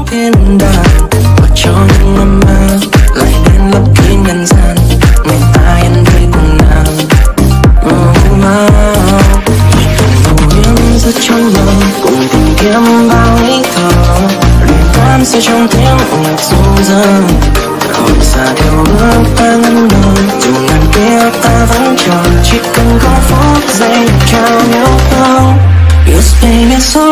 thiên đàng và cho những âm mơ lại đến lấp kín nhân gian. Ngày ta yên vui cùng nàng. Ngủ yên giấc trong mơ cùng tìm kiếm bao ý thơ, luyện tan sẽ trong tiếng nhạc ru dâng. Ôi xa theo bước ta ngân ngơ, dù ngàn kiếp ta vẫn chờ, chỉ cần có phút giây trao yêu thương. Yes baby so